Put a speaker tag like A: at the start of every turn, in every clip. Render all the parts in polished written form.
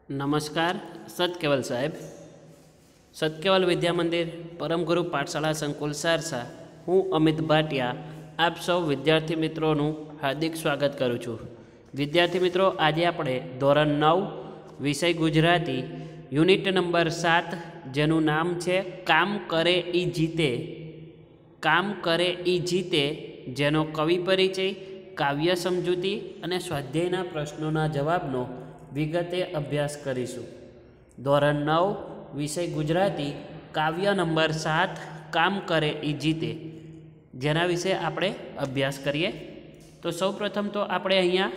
A: नमस्कार सतकेवल साहेब। सतकेवल विद्या मंदिर परम गुरु पाठशाला संकुल सारसा हूँ अमित भाटिया आप सौ विद्यार्थी मित्रों हार्दिक स्वागत करूँ छूँ। विद्यार्थी मित्रों, आज आपणे धोरण 9 विषय गुजराती यूनिट नंबर 7 जेनु नाम छे काम करे ई जीते। काम करे ई जीते जेनो कवि परिचय, काव्य समजूती अने स्वाध्यायना प्रश्नोना जवाबनो विगते अभ्यास करीशुं। धोरण 9 विषय गुजराती काव्य नंबर 7 काम करे ई जीते जेना विषे आपणे अभ्यास करीए। तो सौ प्रथम तो आपणे अहींया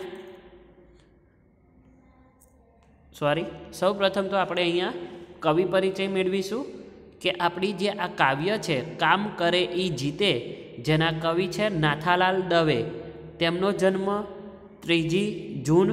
A: कवि परिचय मेळवीशुं कि आपणी जे आ काव्य छे काम करे ई जीते जेना कवि छे नाथालाल दवे। तेमनो जन्म 3 जून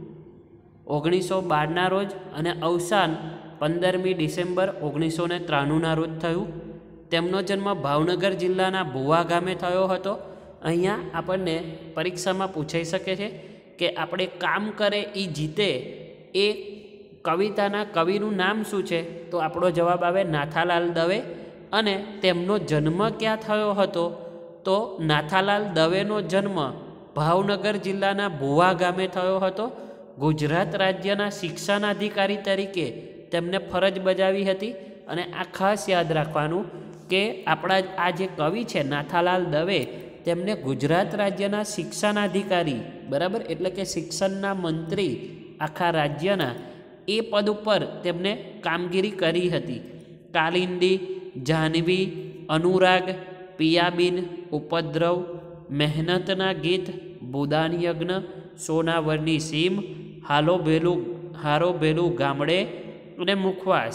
A: 1912 रोज अने अवसान 15 डिसेम्बर 1993 रोज थयुं। तेमनो जन्म भावनगर जिल्लाना भुवा गामे थयो हतो। अहींया आपणने परीक्षामां पूछाई शके छे कि आपणे काम करे ई जीते ए कविताना कविनुं नाम शुं छे, तो आपणो जवाब आवे नाथालाल दवे। अने तेमनो जन्म क्यां थयो हतो, तो नाथालाल दवेनो जन्म भावनगर जिल्लाना भुवा गामे थयो हतो। गुजरात राज्यना शिक्षणाधिकारी तरीके तेमने फरज बजावी हती। अने आ खास याद राखवानुं के आपणा आ जे कवि छे नाथालाल दवे तेमने गुजरात राज्यना शिक्षणाधिकारी बराबर एटले के शिक्षणना मंत्री आखा राज्यना ए पद पर तेमने कामगीरी करी हती। कालिंदी, जाह्नवी, अनुराग, पियाबीन, उपद्रव, मेहनतना गीत, बुदान यज्ञ, सोनावरनी सीम, हारो भेलू गामडे अने मुखवास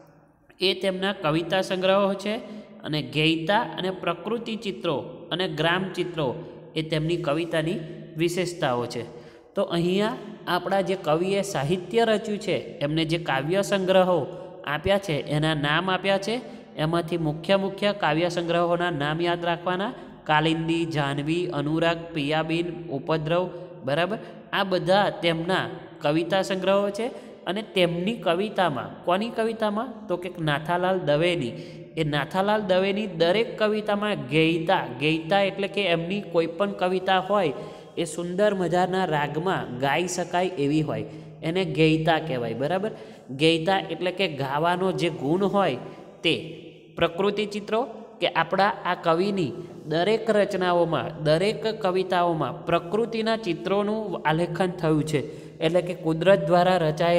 A: ए तेमना कविता संग्रहो छे। अने गेयता अने प्रकृति चित्रो अने ग्राम चित्रो ए तेमनी कवितानी विशेषताओ छे। तो अहींया आपणा जे कविए साहित्य रच्युं छे एमने जे काव्य संग्रहो आप्या छे एना नाम आप्या छे। एमांथी मुख्य काव्य संग्रहोना नाम याद राखवाना। कालिंदी, जाह्नवी, अनुराग, पियाबीन, उपद्रव बराबर आ बधा तेमना कविता संग्रहो छे। अने तेमनी कवितामां कोनी कवितामां, तो के नाथालाल दवेनी ए नाथालाल दवेनी दरेक कवितामां गेयता एटले के एमनी कोईपण कविता होय ए सुंदर मजाना रागमां गाई शकाय एवी होय एने गेयता कहेवाय बराबर। गेयता एटले के गावानो जे गुण होय ते। प्रकृति चित्रो के आपणा आ कविनी दरेक रचनाओमां दरेक कविताओमां प्रकृतिना चित्रोनुं आलेखन थयुं छे। एटले के कुदरत द्वारा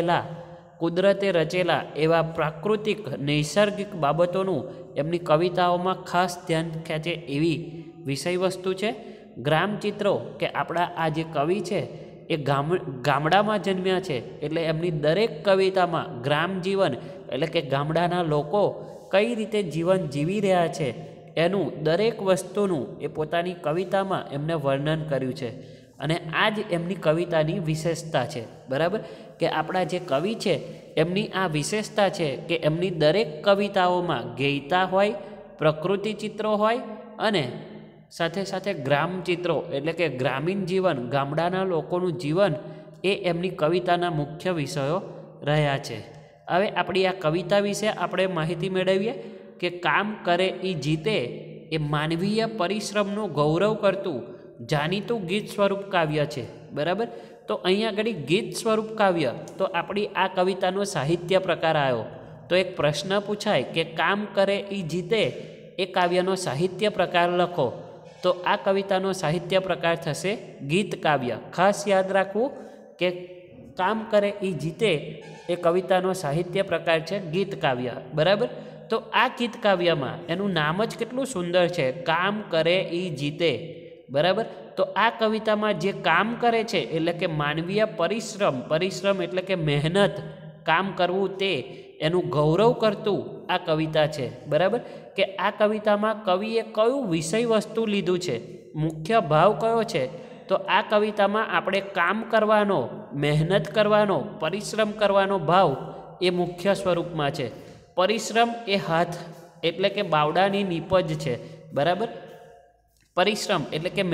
A: कुदरते रचेला एवा प्राकृतिक नैसर्गिक बाबतोनुं एमनी कविताओमां खास ध्यान खेंचे एवी विषय वस्तु छे। ग्राम चित्रो के आपणा आ जे कवि छे ए गामडामां जन्म्या छे एटले एमनी दरेक कवितामां ग्राम जीवन एटले के गामडाना लोको कई रीते जीवन जीवी रह्या छे एनुं दरेक वस्तुनुं ए पोतानी कवितामां एमणे वर्णन कर्युं छे। अने आज एमनी कवितानी विशेषता छे बराबर के आपणा जे कवि छे एमनी आ विशेषता छे के एमनी दरेक कविताओमां गेयता होय, प्रकृति चित्रो होय अने साथे साथे ग्राम चित्रो एटले के ग्रामीण जीवन गामडाना लोकोनुं जीवन ए एमनी कविताना मुख्य विषयो रह्या छे। हवे आपणी आ कविता विषे आपणे माहिती मेळवीए के काम करे ई जीते ए मानवीय परिश्रमनुं गौरव करतुं जाणीतुं गीत स्वरूप काव्य छे बराबर। तो अहींया घड़ी गीत स्वरूप काव्य तो आपणी आ कवितानो साहित्य प्रकार आव्यो। तो एक प्रश्न पूछाय के काम करे ई जीते ए काव्यनो साहित्य प्रकार लखो, तो आ कवितानो साहित्य प्रकार थशे गीत काव्य। खास याद राखवुं के काम करे ई जीते ए कवितानो साहित्य प्रकार छे गीत काव्य बराबर। तो आ गीत काव्यमां एनुं नाम ज केटलुं सुंदर छे, काम करे ई जीते बराबर। तो आ कवितामां जे काम करे छे एटले के मानवीय परिश्रम एटले के मेहनत काम करवुं ते एनुं गौरव करतुं आ कविता छे बराबर। के आ कवितामां कविए कयुं विषय वस्तु लीधुं छे, मुख्य भाव कयो छे, तो आ कवितामां आपणे काम करवानो, मेहनत करवानो, परिश्रम करवानो भाव ए मुख्य स्वरूपमां छे। परिश्रम ए हाथ एटले के बावडानी नीपज छे बराबर। परिश्रम एटले के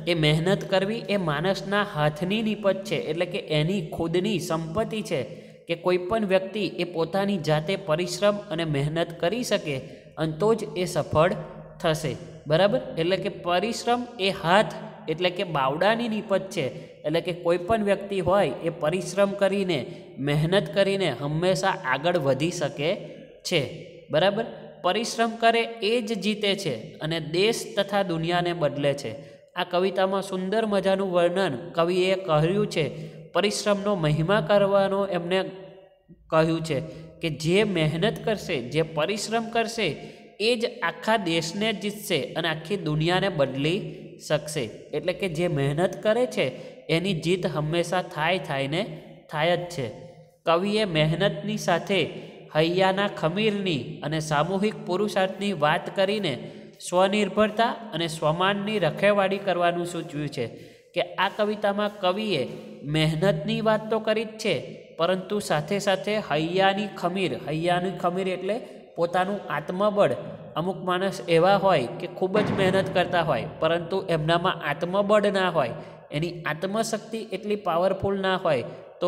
A: मेहनत करवी ए मानसना हाथनी नीपज छे, एटले के एनी खुदनी संपत्ति छे કે કોઈ પણ વ્યક્તિ એ પોતાની જાતે પરિશ્રમ અને મહેનત કરી શકે અને તો જ એ સફળ થશે, બરાબર. એટલે કે પરિશ્રમ એ હાથ એટલે કે બાવડાની નીપજ છે. એટલે કે કોઈ પણ વ્યક્તિ હોય એ પરિશ્રમ કરીને મહેનત કરીને હંમેશા આગળ વધી શકે છે, બરાબર. પરિશ્રમ કરે એ જ જીતે છે અને દેશ તથા દુનિયાને બદલે છે. આ કવિતામાં સુંદર મજાનું વર્ણન કવિએ કહ્યું છે. પરિશ્રમનો મહિમા કરવાનો એમને કહ્યું છે કે જે મહેનત કરશે, જે પરિશ્રમ કરશે એ જ આખા દેશને જીતશે અને આખી દુનિયાને બદલી શકશે. એટલે કે જે મહેનત કરે છે એની જીત હંમેશા થાય જ છે. કવિએ મહેનતની સાથે હૈયાના ખમીરની અને સામૂહિક પુરુષાર્થની વાત કરીને સ્વનિર્ભરતા અને સ્વમાનની રખેવાળી કરવાનું સૂચવ્યું છે. કે આ કવિતામાં કવિએ મહેનતની વાત તો કરી જ છે, પરંતુ સાથે સાથે હૈયાની ખમીર એટલે પોતાનું આત્મબળ. અમુક માણસ એવા હોય કે ખૂબ જ મહેનત કરતા હોય પરંતુ એમનામાં આત્મબળ ના હોય, એની આત્મશક્તિ એટલી પાવરફુલ ના હોય તો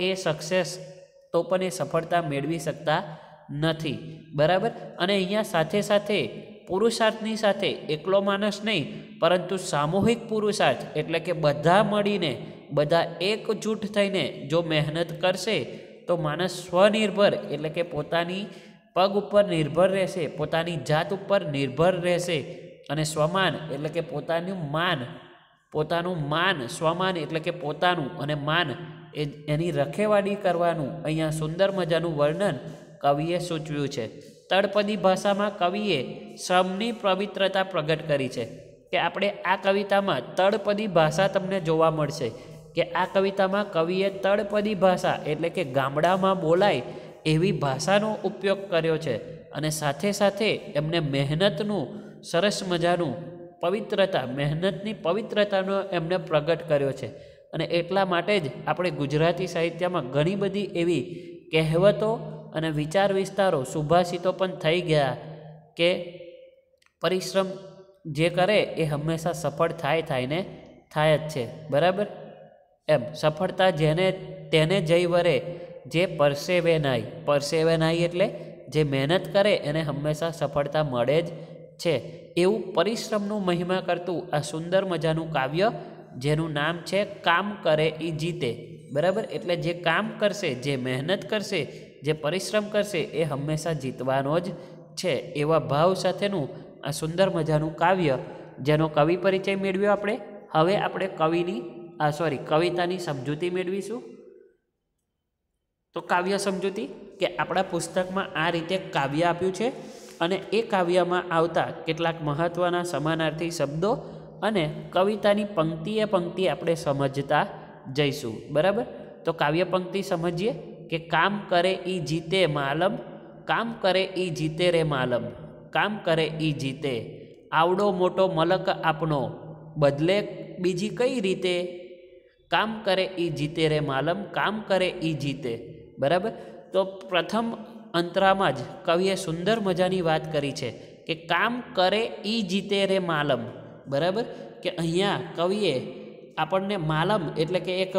A: પણ એ સફળતા મેળવી શકતા નથી, બરાબર. અને અહીંયા સાથે સાથે પુરુષાર્થની સાથે એકલો માણસ નહીં પરંતુ સામૂહિક પુરુષાર્થ એટલે કે બધા મળીને, બધા એકજૂટ થઈને જો મહેનત કરશે તો માણસ સ્વનિર્ભર એટલે કે પોતાની પગ ઉપર નિર્ભર રહેશે, પોતાની જાત ઉપર નિર્ભર રહેશે અને સ્વમાન એટલે કે પોતાનું માન, સ્વમાન એટલે કે પોતાનું અને માન એની રખેવાળી કરવાનું અહીંયા સુંદર મજાનું વર્ણન કવિએ સૂચવ્યું છે. તળપદી ભાષામાં કવિએ શ્રમની પવિત્રતા પ્રગટ કરી છે. કે આપણે આ કવિતામાં તળપદી ભાષા તમને જોવા મળશે. કે આ કવિતામાં કવિએ તળપદી ભાષા એટલે કે ગામડામાં બોલાય એવી ભાષાનો ઉપયોગ કર્યો છે અને સાથે સાથે એમને મહેનતનું સરસ મજાનું મહેનતની પવિત્રતાનો એમને પ્રગટ કર્યો છે. અને એટલા માટે જ આપણે ગુજરાતી સાહિત્યમાં ઘણી બધી એવી કહેવતો અને વિચાર વિસ્તારો, સુભાષિતો પણ થઈ ગયા કે પરિશ્રમ જે કરે એ હંમેશા સફળ થાય જ છે, બરાબર. એમ સફળતા તેને જઈ વરે જે પરસેવે નાય એટલે જે મહેનત કરે એને હંમેશા સફળતા મળે જ છે. એવું પરિશ્રમનું મહિમા કરતું આ સુંદર મજાનું કાવ્ય જેનું નામ છે કામ કરે એ જીતે, બરાબર. એટલે જે કામ કરશે, જે મહેનત કરશે, જે પરિશ્રમ કરશે એ હંમેશા જીતવાનો જ છે. એવા ભાવ સાથેનું આ સુંદર મજાનું કાવ્ય જેનો કવિ પરિચય મેળવ્યો આપણે. હવે આપણે કવિતાની સમજૂતી મેળવીશું. તો કાવ્ય સમજૂતી કે આપણા પુસ્તકમાં આ રીતે કાવ્ય આપ્યું છે અને એ કાવ્યમાં આવતા કેટલાક મહત્ત્વના સમાનાર્થી શબ્દો અને કવિતાની પંક્તિએ પંક્તિ આપણે સમજતા જઈશું, બરાબર. તો કાવ્ય પંક્તિ સમજીએ કે કામ કરે ઈ જીતે માલમ, કામ કરે ઈ જીતે રે માલમ, કામ કરે ઈ જીતે, આવડો મોટો મલક આપનો બદલે બીજી કઈ રીતે, કામ કરે ઈ જીતે રે માલમ, કામ કરે ઈ જીતે, બરાબર. તો પ્રથમ અંતરામાં જ કવિએ સુંદર મજાની વાત કરી છે કે કામ કરે ઈ જીતે રે માલમ, બરાબર. કે અહીંયા કવિએ આપણને માલમ એટલે કે એક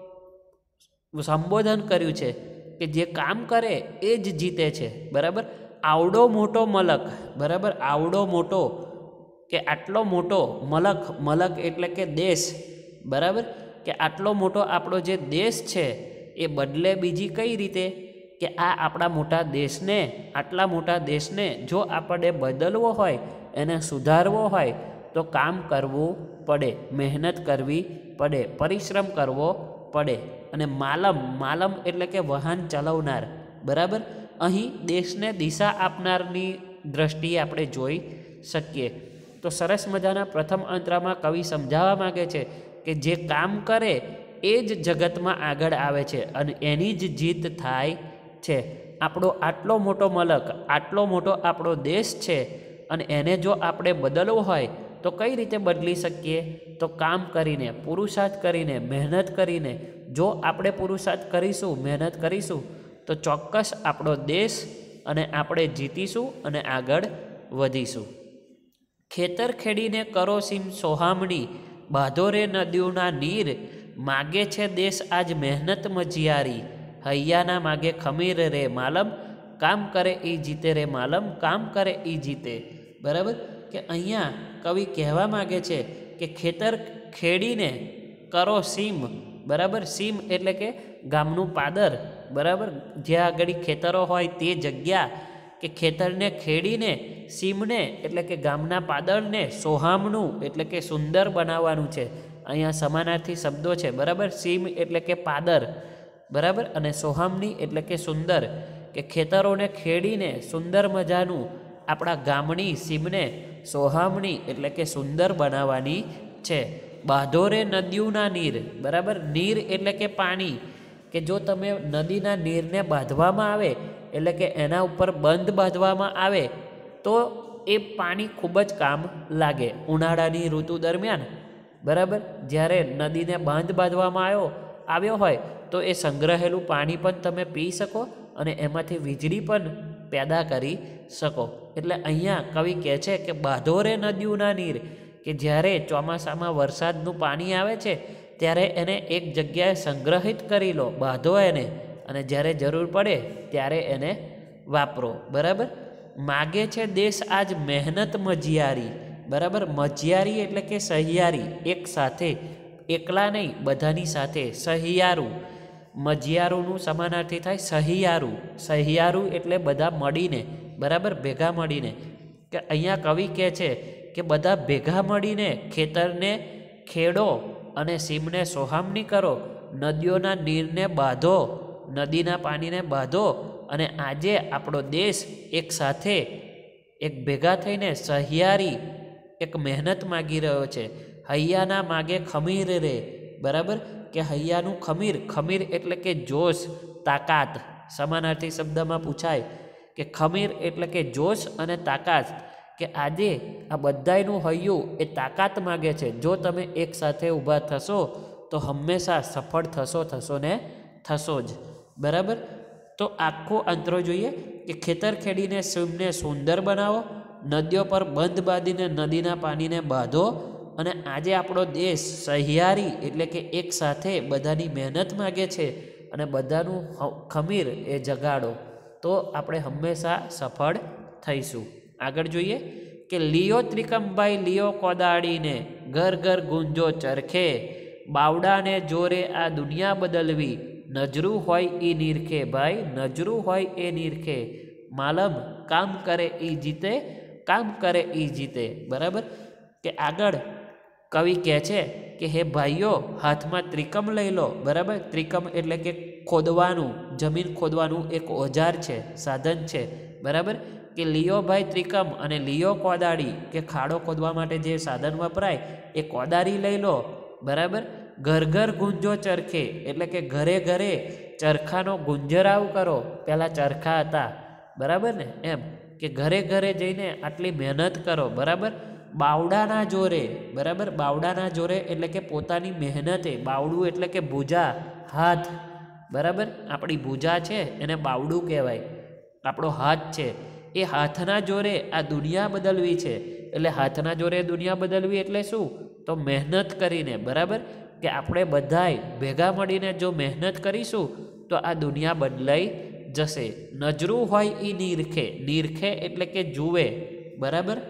A: સંબોધન કર્યું છે કે જે કામ કરે એ જ જીતે છે, બરાબર. આવડો મોટો મલક, બરાબર. આવડો મોટો કે આટલો મોટો મલક એટલે કે દેશ, બરાબર. કે આટલો મોટો આપણો જે દેશ છે એ બદલે બીજી કઈ રીતે કે આ આપણા આટલા મોટા દેશને જો આપણે બદલવો હોય, એને સુધારવો હોય તો કામ કરવું પડે, મહેનત કરવી પડે, પરિશ્રમ કરવો પડે. અને માલમ એટલે કે વાહન ચલાવનાર, બરાબર. અહીં દેશને દિશા આપનારની દ્રષ્ટિએ આપણે જોઈ શકીએ. તો સરસ મજાના પ્રથમ અંતરામાં કવિ સમજાવવા માગે છે કે જે કામ કરે એ જ જગતમાં આગળ આવે છે અને એની જ જીત થાય છે. આપણો આટલો મોટો મલક, આટલો મોટો આપણો દેશ છે અને એને જો આપણે બદલવો હોય તો કઈ રીતે બદલી શકીએ? તો કામ કરીને, પુરુષાર્થ કરીને, મહેનત કરીને. જો આપણે પુરુષાર્થ કરીશું, મહેનત કરીશું તો ચોક્કસ આપણો દેશ અને આપણે જીતીશું અને આગળ વધીશું. ખેતર ખેડીને કરો સીમ સોહામણી, બાંધો રે નદીઓના નીર, માગે છે દેશ આજ મહેનત મજિયારી, હૈયાના માગે ખમીર રે માલમ, કામ કરે એ જીતે રે માલમ, કામ કરે એ જીતે. બરાબર, કે અહીંયા કવિ કહેવા માગે છે કે ખેતર ખેડીને કરો સીમ. બરાબર, સીમ એટલે કે ગામનું પાદર. બરાબર, જ્યાં આગળ ખેતરો હોય તે જગ્યા, કે ખેતરને ખેડીને સીમને એટલે કે ગામના પાદરને સોહામણું એટલે કે સુંદર બનાવવાનું છે. અહીંયા સમાનાર્થી શબ્દો છે. બરાબર, સીમ એટલે કે પાદર, બરાબર, અને સોહામણી એટલે કે સુંદર, કે ખેતરોને ખેડીને સુંદર મજાનું આપણા ગામની સીમને સોહામણી એટલે કે સુંદર બનાવવાની છે. બાધોરે નદીઓના નીર. બરાબર, નીર એટલે કે પાણી, કે જો તમે નદીના નીરને બાંધવામાં આવે એટલે કે એના ઉપર બંધ બાંધવામાં આવે તો એ પાણી ખૂબ જ કામ લાગે. ઉનાળાની ઋતુ દરમિયાન, બરાબર, જ્યારે નદીને બાંધ બાંધવામાં આવ્યો હોય તો એ સંગ્રહેલું પાણી પણ તમે પી શકો અને એમાંથી વીજળી પણ પેદા કરી શકો. એટલે અહીંયા કવિ કહે છે કે બાધોરે નદીઓના નીર, કે જ્યારે ચોમાસામાં વરસાદનું પાણી આવે છે ત્યારે એને એક જગ્યાએ સંગ્રહિત કરી લો, બાંધો એને, અને જ્યારે જરૂર પડે ત્યારે એને વાપરો. બરાબર, માગે છે દેશ આજ મહેનત મજિયારી. બરાબર, મજિયારી એટલે કે સહિયારી, એક સાથે, એકલા નહીં બધાની સાથે, સહિયારું. મજિયારુંનું સમાનાર્થી થાય સહિયારું. સહિયારું એટલે બધા મળીને, બરાબર, ભેગા મળીને. કે અહીંયા કવિ કહે છે કે બધા ભેગા મળીને ખેતરને ખેડો અને સીમને સોહામણી કરો, નદીઓના નીરને બાંધો, નદીના પાણીને બાંધો, અને આજે આપણો દેશ એક સાથે, એક ભેગા થઈને સહિયારી એક મહેનત માગી રહ્યો છે. હૈયાના માગે ખમીર રે. બરાબર, કે હૈયાનું ખમીર, ખમીર એટલે કે જોશ, તાકાત. સમાનાર્થી શબ્દમાં પૂછાય કે ખમીર એટલે કે જોશ અને તાકાત, કે આજે આ બધાયનું હૈયું એ તાકાત માગે છે. જો તમે એક સાથે ઊભા થશો તો હંમેશા સફળ થશો ને થશો જ. બરાબર, તો આખો અંતરો જોઈએ કે ખેતર ખેડીને સીમને સુંદર બનાવો, નદીઓ પર બંધ બાંધીને નદીના પાણીને બાંધો, અને આજે આપણો દેશ સહિયારી એટલે કે એક સાથે બધાની મહેનત માગે છે અને બધાનું ખમીર એ જગાડો, તો આપણે હંમેશા સફળ થઈશું. આગળ જોઈએ કે લિયો ત્રિકમભાઈ લિયો કોદાળીને, ઘર ઘર ગુંજો ચરખે, બાવડાને જોરે આ દુનિયા બદલવી, નજરું હોય એ નીરખે. ભાઈ, નજરું હોય એ નીરખે. માલમ, કામ કરે એ જીતે, કામ કરે એ જીતે. બરાબર, કે આગળ કવિ કહે છે કે હે ભાઈઓ, હાથમાં ત્રિકમ લઈ લો. બરાબર, ત્રિકમ એટલે કે ખોદવાનું, જમીન ખોદવાનું એક ઓજાર છે, સાધન છે. બરાબર, કે લિયો ભાઈ ત્રિકમ અને લિયો કોદાળી, કે ખાડો ખોદવા માટે જે સાધન વપરાય એ કોદાળી લઈ લો. બરાબર, ઘર ઘર ગુંજો ચરખે એટલે કે ઘરે ઘરે ચરખાનો ગુંજરાવ કરો. પહેલાં ચરખા હતા, બરાબર ને, એમ કે ઘરે ઘરે જઈને આટલી મહેનત કરો. બરાબર, બાવડાના જોરે. બરાબર, બાવડાના જોરે એટલે કે પોતાની મહેનતે. બાવડું એટલે કે ભૂજા, હાથ. બરાબર, આપણી ભૂજા છે એને બાવડું કહેવાય. આપણો હાથ છે એ હાથના જોરે આ દુનિયા બદલવી છે. એટલે હાથના જોરે દુનિયા બદલવી એટલે શું? તો મહેનત કરીને. બરાબર, કે આપણે બધાય ભેગા મળીને જો મહેનત કરીશું તો આ દુનિયા બદલાઈ જશે. નજરું હોય એ નીરખે. નીરખે એટલે કે જુએ. બરાબર,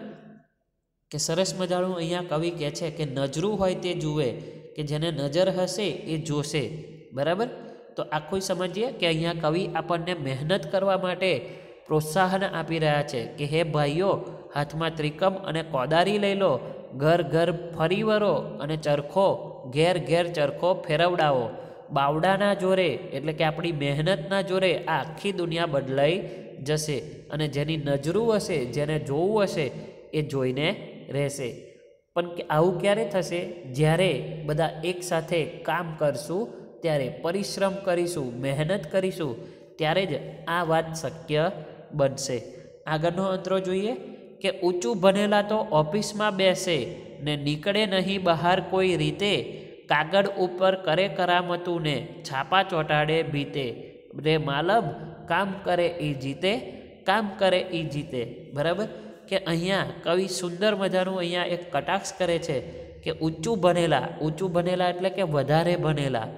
A: કે સરસ મજાનું અહીંયા કવિ કહે છે કે નજરું હોય તે જુએ, કે જેને નજર હશે એ જોશે. બરાબર, તો આખું સમજીએ કે અહીંયા કવિ આપણને મહેનત કરવા માટે પ્રોત્સાહન આપી રહ્યા છે કે હે ભાઈઓ, હાથમાં ત્રિકમ અને કોદારી લઈ લો, ઘર ઘર ફરી વરો અને ચરખો, ઘેર ઘેર ચરખો ફેરવડાવો. બાવડાના જોરે એટલે કે આપણી મહેનતના જોરે આ આખી દુનિયા બદલાઈ જશે, અને જેની નજરું હશે, જેને જોવું હશે એ જોઈને રહેશે. પણ કે આવું ક્યારે થશે? જ્યારે બધા એક સાથે કામ કરશું, ત્યારે પરિશ્રમ કરીશું, મહેનત કરીશું, ત્યારે જ આ વાત શક્ય બનશે. આગળનો અંતરો જોઈએ કે ઊંચું ભણેલા તો ઓફિસમાં બેસે ને નીકળે નહીં બહાર કોઈ રીતે, કાગળ ઉપર કરે કરામતું ને છાપા ચોંટાડે ભીતે. રે માલમ, કામ કરે એ જીતે, કામ કરે એ જીતે. બરાબર, કે અહીંયા કવિ સુંદર મજાનું અહીંયા એક કટાક્ષ કરે છે કે ઊંચું ભણેલા. ઊંચું ભણેલા એટલે કે વધારે ભણેલા.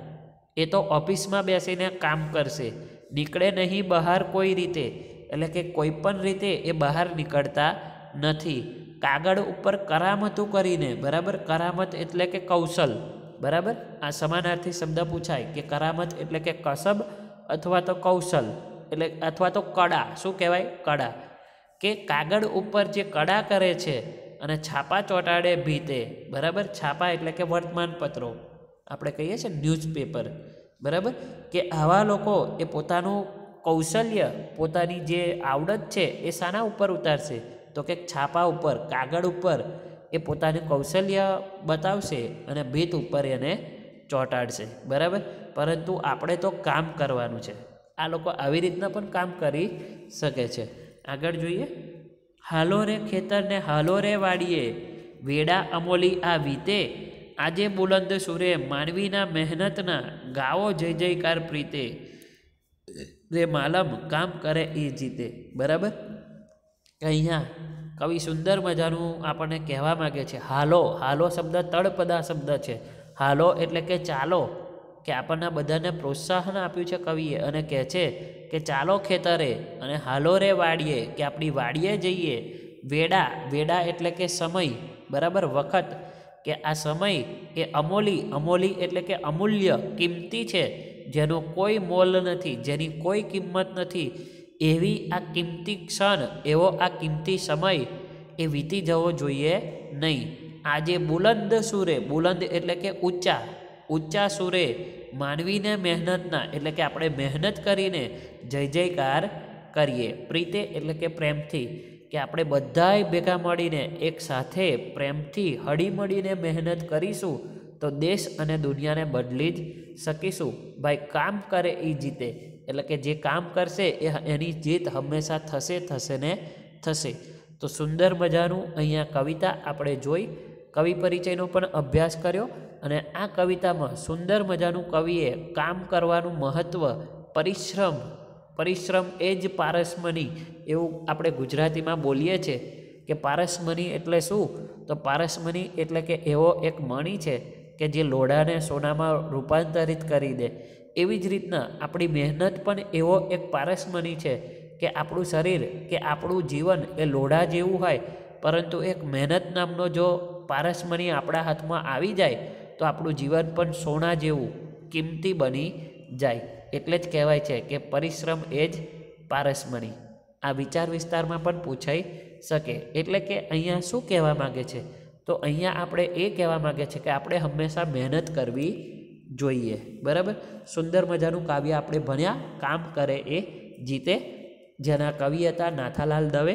A: એ તો ઓફિસમાં બેસીને કામ કરશે, નીકળે નહીં બહાર કોઈ રીતે, એટલે કે કોઈ પણ રીતે એ બહાર નીકળતા નથી. કાગળ ઉપર કરામતું કરીને, બરાબર, કરામત એટલે કે કૌશલ, બરાબર, આ સમાનાર્થી શબ્દ પૂછાય કે કરામત એટલે કે કસબ અથવા તો કૌશલ, એટલે અથવા તો કળા, શું કહેવાય, કળા, કે કાગળ ઉપર જે કળા કરે છે અને છાપા ચોંટાડે ભીતે, બરાબર, છાપા એટલે કે વર્તમાનપત્રો, આપણે કહીએ છીએ ન્યૂઝપેપર, બરાબર, કે આવા લોકો એ પોતાનું કૌશલ્ય, પોતાની જે આવડત છે એ શાના ઉપર ઉતારશે, તો કે છાપા ઉપર, કાગળ ઉપર એ પોતાનું કૌશલ્ય બતાવશે અને ભીત ઉપર એને ચોંટાડશે, બરાબર. પરંતુ આપણે તો કામ કરવાનું છે. આ લોકો આવી રીતના પણ કામ કરી શકે છે. આગળ જોઈએ, હાલો રે ખેતરને હાલો રે વાડીએ, વેડા અમોલી આ વીતે, આજે બુલંદ સુરે માનવીના મહેનતના, ગાવો જય જયકાર પ્રીતે, રે માલમ કામ કરે એ જીતે, બરાબર. અહીંયા કવિ સુંદર મજાનું આપણને કહેવા માગે છે. હાલો, હાલો શબ્દ તળપદા શબ્દ છે. હાલો એટલે કે ચાલો, કે આપણને બધાને પ્રોત્સાહન આપ્યું છે કવિએ અને કહે છે કે ચાલો ખેતરે અને હાલો રે વાડીએ, કે આપણી વાડીએ જઈએ. વેડા, વેડા એટલે કે સમય, બરાબર, વખત, કે આ સમય એ અમોલી, અમોલી એટલે કે અમૂલ્ય, કિંમતી છે, જેનો કોઈ મોલ નથી, જેની કોઈ કિંમત નથી, એવી આ કિંમતી ક્ષણ, એવો આ કિંમતી સમય એ વીતી જવો જોઈએ નહીં. આજે બુલંદ સુરે, બુલંદ એટલે કે ઊંચા, ઊંચા સુરે માનવીને મહેનતના, એટલે કે આપણે મહેનત કરીને જય જયકાર કરીએ. પ્રીતે એટલે કે પ્રેમથી, કે આપણે બધાય ભેગા મળીને એક સાથે પ્રેમથી હળીમળીને મહેનત કરીશું તો દેશ અને દુનિયાને બદલી જ શકીશું. ભાઈ કામ કરે એ જીતે, એટલે કે જે કામ કરશે એની જીત હંમેશા થશે, થશે ને થશે. તો સુંદર મજાનું અહીંયા કવિતા આપણે જોઈ, કવિ પરિચયનો પણ અભ્યાસ કર્યો અને આ કવિતામાં સુંદર મજાનું કવિએ કામ કરવાનું મહત્ત્વ, પરિશ્રમ, પરિશ્રમ એ જ પારસમણી, એવું આપણે ગુજરાતીમાં બોલીએ છીએ કે પારસમણી એટલે શું, તો પારસમણી એટલે કે એવો એક મણી છે કે જે લોઢાને સોનામાં રૂપાંતરિત કરી દે. એવી જ રીતના આપણી મહેનત પણ એવો એક પારસમણી છે કે આપણું શરીર કે આપણું જીવન એ લોઢા જેવું હોય, પરંતુ એક મહેનત નામનો જો પારસમણી આપણા હાથમાં આવી જાય તો આપણું જીવન પણ સોના જેવું કિંમતી બની જાય. એટલે જ કહેવાય છે કે પરિશ્રમ એ જ પારસમણી. આ વિચાર વિસ્તારમાં પણ પૂછાઈ શકે. એટલે કે અહીંયા શું કહેવા માગે છે, તો અહીંયા આપણે એ કહેવા માગે છે કે આપણે હંમેશા મહેનત કરવી જોઈએ, બરાબર. સુંદર મજાનું કાવ્ય આપણે ભણ્યા, કામ કરે એ જીતે, જેના કવિ હતા નાથાલાલ દવે,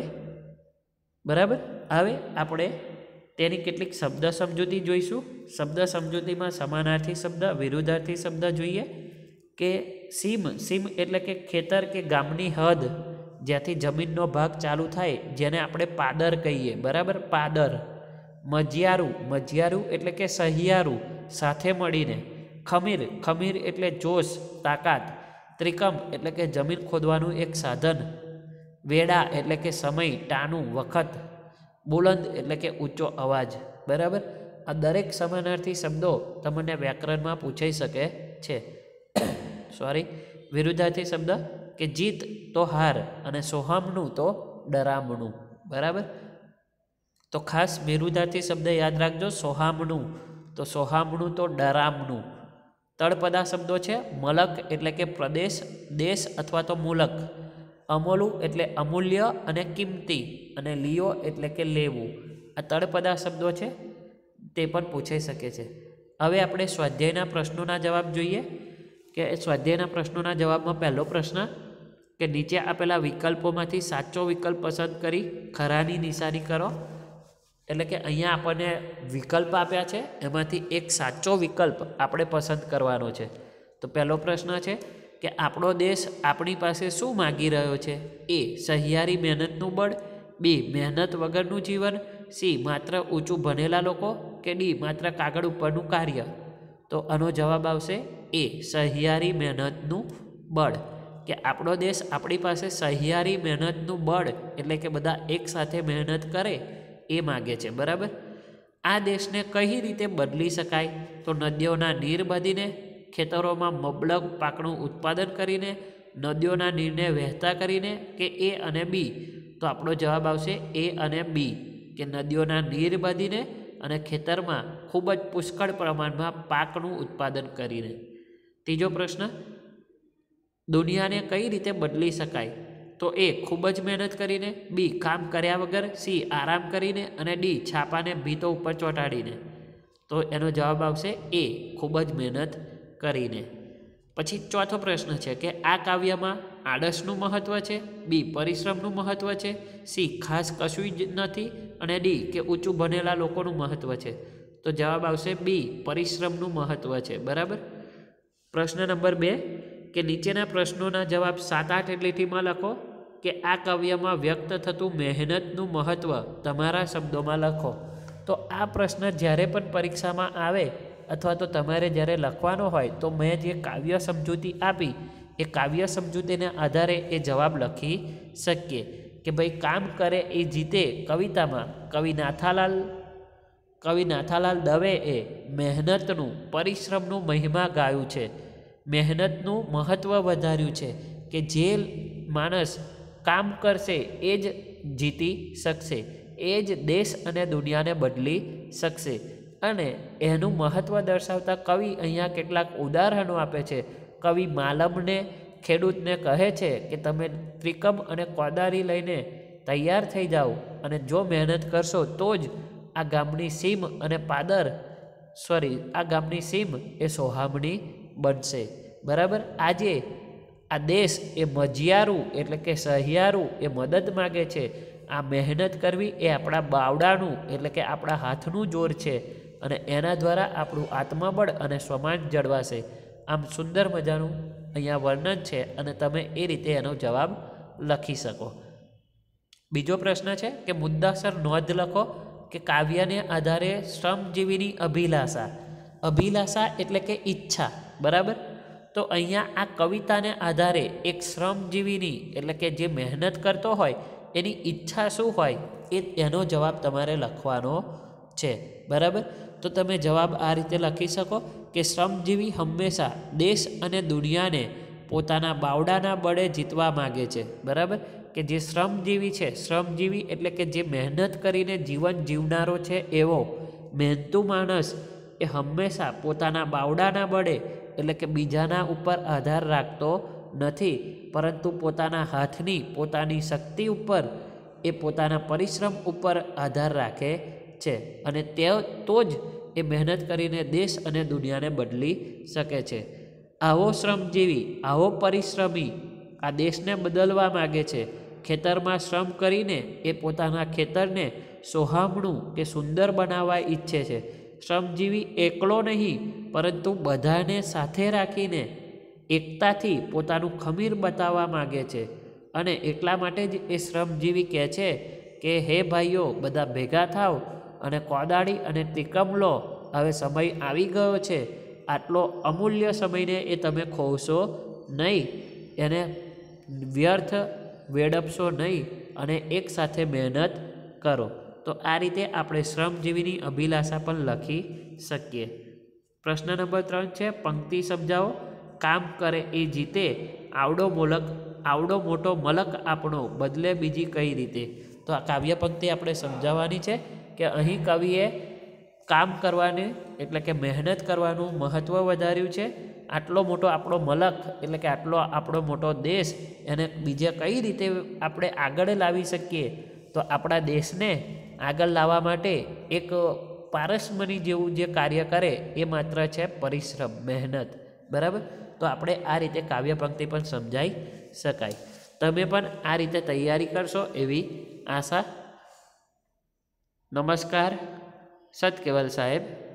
A: બરાબર. હવે આપણે તેની કેટલીક શબ્દ સમજૂતી જોઈશું. શબ્દ સમજૂતીમાં સમાનાર્થી શબ્દ, વિરુદ્ધાર્થી શબ્દ જોઈએ. કે સીમ, સીમ એટલે કે ખેતર કે ગામની હદ, જ્યાંથી જમીનનો ભાગ ચાલુ થાય, જેને આપણે પાદર કહીએ, બરાબર, પાદર. મજિયારું, મજિયારું એટલે કે સહિયારું, સાથે મળીને. ખમીર, ખમીર એટલે જોશ, તાકાત. ત્રિકમ એટલે કે જમીન ખોદવાનું એક સાધન. વેડા એટલે કે સમય, ટાણું, વખત. બુલંદ એટલે કે ઊંચો અવાજ, બરાબર. આ દરેક સમાનાર્થી શબ્દો તમને વ્યાકરણમાં પૂછાઈ શકે છે. વિરુદ્ધાર્થી શબ્દ કે જીત તો હાર અને સોહામણું તો ડરામણું, બરાબર. તો ખાસ વિરુદ્ધાર્થી શબ્દ યાદ રાખજો, સોહામણું, તો સોહામણું તો ડરામણું. તળપદા શબ્દો છે. મલક એટલે કે પ્રદેશ, દેશ અથવા તો મુલક. અમોલું એટલે અમૂલ્ય અને કિંમતી, અને લિયો એટલે કે લેવું. આ તળપદા શબ્દો છે, તે પણ પૂછાઈ શકે છે. હવે આપણે સ્વાધ્યાયના પ્રશ્નોના જવાબ જોઈએ. કે સ્વાધ્યાયના પ્રશ્નોના જવાબમાં પહેલો પ્રશ્ન કે નીચે આપેલા વિકલ્પોમાંથી સાચો વિકલ્પ પસંદ કરી ખરાની નિશાની કરો. એટલે કે અહીંયા આપણને વિકલ્પ આપ્યા છે, એમાંથી એક સાચો વિકલ્પ આપણે પસંદ કરવાનો છે. તો પહેલો પ્રશ્ન છે કે આપણો દેશ આપણી પાસે શું માગી રહ્યો છે? એ, સહિયારી મહેનતનું બળ. બી, મહેનત વગરનું જીવન. સી, માત્ર ઊંચું ભણેલા લોકો. કે ડી, માત્ર કાગળ ઉપરનું કાર્ય. તો આનો જવાબ આવશે એ, સહિયારી મહેનતનું બળ. કે આપણો દેશ આપણી પાસે સહિયારી મહેનતનું બળ, એટલે કે બધા એકસાથે મહેનત કરે એ માગે છે, બરાબર. આ દેશને કઈ રીતે બદલી શકાય? તો નદીઓના નીર બધીને, ખેતરોમાં મબલક પાકનું ઉત્પાદન કરીને, નદીઓના નીરને વહેતા કરીને, કે એ અને બી? તો આપણો જવાબ આવશે એ અને બી, કે નદીઓના નીર બાંધીને અને ખેતરમાં ખૂબ જ પુષ્કળ પ્રમાણમાં પાકનું ઉત્પાદન કરીને. ત્રીજો પ્રશ્ન, દુનિયાને કઈ રીતે બદલી શકાય? તો એ ખૂબ જ મહેનત કરીને, બી કામ કર્યા વગર, સી આરામ કરીને, અને ડી છાપાને ભીતો ઉપર ચોંટાડીને. તો એનો જવાબ આવશે એ ખૂબ જ મહેનત કરીને. પછી ચોથો પ્રશ્ન છે કે આ કાવ્યમાં આળસનું મહત્ત્વ છે, બી પરિશ્રમનું મહત્ત્વ છે, સી ખાસ કશું જ નથી, અને ડી કે ઊંચું ભણેલા લોકોનું મહત્ત્વ છે. તો જવાબ આવશે બી પરિશ્રમનું મહત્ત્વ છે. બરાબર. પ્રશ્ન નંબર 2 કે નીચેના પ્રશ્નોના જવાબ 7-8 લીટીમાં લખો, કે આ કાવ્યમાં વ્યક્ત થતું મહેનતનું મહત્ત્વ તમારા શબ્દોમાં લખો. તો આ પ્રશ્ન જ્યારે પણ પરીક્ષામાં આવે અથવા તો તમારે જ્યારે લખવાનો હોય તો મેં જે કાવ્ય સમજૂતી આપી એ કાવ્ય સમજૂતીના આધારે એ જવાબ લખી શકીએ. કે ભાઈ કામ કરે એ જીતે કવિતામાં કવિ નાથાલાલ દવેએ મહેનતનું પરિશ્રમનું મહિમા ગાયું છે, મહેનતનું મહત્ત્વ વધાર્યું છે, કે જે માણસ કામ કરશે એ જ જીતી શકશે, એ જ દેશ અને દુનિયાને બદલી શકશે. અને એનું મહત્ત્વ દર્શાવતા કવિ અહીંયા કેટલાક ઉદાહરણો આપે છે. કવિ માલમને ખેડૂતને કહે છે કે તમે ત્રિકમ અને કોદાળી લઈને તૈયાર થઈ જાઓ અને જો મહેનત કરશો તો જ આ ગામની સીમ અને આ ગામની સીમ એ સોહામણી બનશે. બરાબર. આજે આ દેશ એ મજિયારું એટલે કે સહિયારું એ મદદ માગે છે. આ મહેનત કરવી એ આપણા બાવડાનું એટલે કે આપણા હાથનું જોર છે અને એના દ્વારા આપણું આત્મબળ અને સ્વમાન જળવાશે. આમ સુંદર મજાનું અહીંયા વર્ણન છે અને તમે એ રીતે એનો જવાબ લખી શકો. બીજો પ્રશ્ન છે કે મુદ્દાસર નોંધ લખો કે કાવ્યને આધારે શ્રમજીવીની અભિલાષા એટલે કે ઈચ્છા. બરાબર. તો અહીંયા આ કવિતાને આધારે એક શ્રમજીવીની એટલે કે જે મહેનત કરતો હોય એની ઈચ્છા શું હોય એનો જવાબ તમારે લખવાનો છે. બરાબર. તો તમે જવાબ આ રીતે લખી શકો કે શ્રમજીવી હંમેશા દેશ અને દુનિયાને પોતાના બાવડાના બળે જીતવા માગે છે. બરાબર. કે જે શ્રમજીવી છે, શ્રમજીવી એટલે કે જે મહેનત કરીને જીવન જીવનારો છે એવો મહેનતુ માણસ એ હંમેશા પોતાના બાવડાના બળે એટલે કે બીજાના ઉપર આધાર રાખતો નથી, પરંતુ પોતાના હાથની પોતાની શક્તિ ઉપર એ પોતાના પરિશ્રમ ઉપર આધાર રાખે છે અને તો જ એ મહેનત કરીને દેશ અને દુનિયાને બદલી શકે છે. આવો શ્રમજીવી, આવો પરિશ્રમી આ દેશને બદલવા માગે છે. ખેતરમાં શ્રમ કરીને એ પોતાના ખેતરને સોહામણું કે સુંદર બનાવવા ઈચ્છે છે. શ્રમજીવી એકલો નહીં પરંતુ બધાને સાથે રાખીને એકતાથી પોતાનું ખમીર બતાવવા માગે છે અને એટલા માટે જ એ શ્રમજીવી કહે છે કે હે ભાઈઓ બધા ભેગા થાવ અને કોદાળી અને ત્રિકમ લો, હવે સમય આવી ગયો છે. આટલો અમૂલ્ય સમયને એ તમે ખોવશો નહીં, એને વ્યર્થ વેડપશો નહીં અને એકસાથે મહેનત કરો. તો આ રીતે આપણે શ્રમજીવીની અભિલાષા પણ લખી શકીએ. પ્રશ્ન નંબર 3 છે પંક્તિ સમજાવો. કામ કરે એ જીતે આવડો મોટો મલક આપણો બદલે બીજી કઈ રીતે. તો આ કાવ્ય પંક્તિ આપણે સમજાવવાની છે કે અહીં કવિએ કામ કરવાની એટલે કે મહેનત કરવાનું મહત્ત્વ વધાર્યું છે. આટલો મોટો આપણો મલક એટલે કે આટલો આપણો મોટો દેશ એને બીજે કઈ રીતે આપણે આગળ લાવી શકીએ. તો આપણા દેશને આગળ લાવવા માટે એક પારસમણી જેવું જે કાર્ય કરે એ માત્ર છે પરિશ્રમ, મહેનત. બરાબર. તો આપણે આ રીતે કાવ્ય પંક્તિ પણ સમજાઈ શકાય. તમે પણ આ રીતે તૈયારી કરશો એવી આશા. નમસ્કાર. સત કેવલ સાહેબ.